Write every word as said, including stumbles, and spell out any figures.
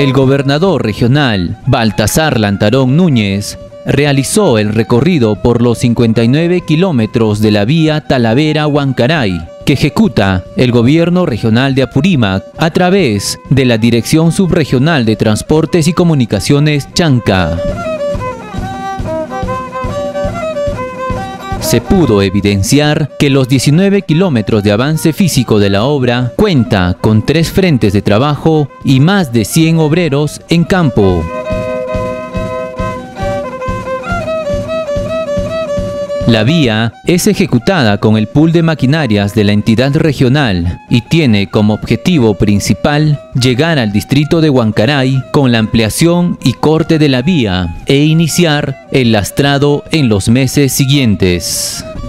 el gobernador regional Baltasar Lantarón Núñez realizó el recorrido por los cincuenta y nueve kilómetros de la vía Talavera-Huancaray, que ejecuta el gobierno regional de Apurímac a través de la Dirección Subregional de Transportes y Comunicaciones Chanca. Se pudo evidenciar que los diecinueve kilómetros de avance físico de la obra cuenta con tres frentes de trabajo y más de cien obreros en campo. La vía es ejecutada con el pool de maquinarias de la entidad regional y tiene como objetivo principal llegar al distrito de Huancaray con la ampliación y corte de la vía e iniciar el lastrado en los meses siguientes.